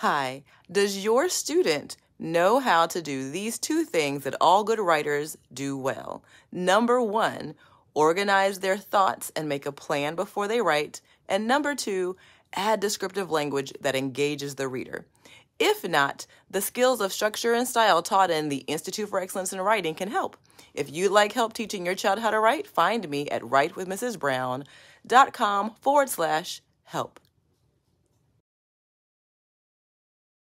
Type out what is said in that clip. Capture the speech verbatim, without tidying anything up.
Hi, does your student know how to do these two things that all good writers do well? Number one, organize their thoughts and make a plan before they write. And number two, add descriptive language that engages the reader. If not, the skills of structure and style taught in the Institute for Excellence in Writing can help. If you'd like help teaching your child how to write, find me at writewithmrsbrown.com forward slash help.